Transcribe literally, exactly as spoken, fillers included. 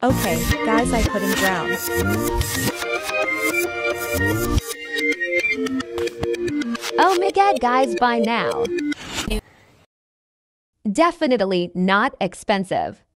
Okay, guys, I couldn't drown. Oh my god, guys, buy now. Definitely not expensive.